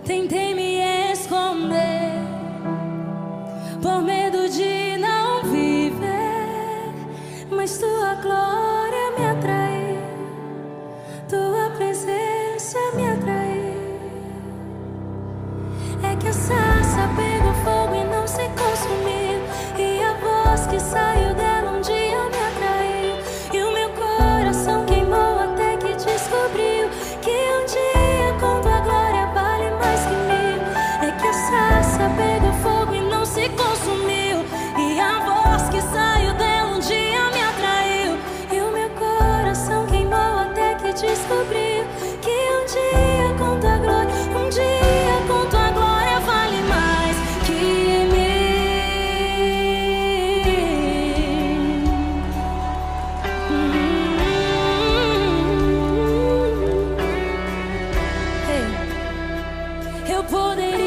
Tentei me esconder por medo de não viver, mas tua glória me atraiu, tua presença me atraiu. É que a sarça pegou fogo e não se consumiu, e a voz que saiu dela um dia me atraiu, e o meu coração queimou até que descobriu que um dia com tua glória vale mais que mil. É que a sarça pegou fogo e não se consumiu, e a voz que saiu dela um dia me atraiu, e o meu coração queimou até que descobriu que um dia com tua glória, um dia com tua glória vale mais que mil. Eu poderia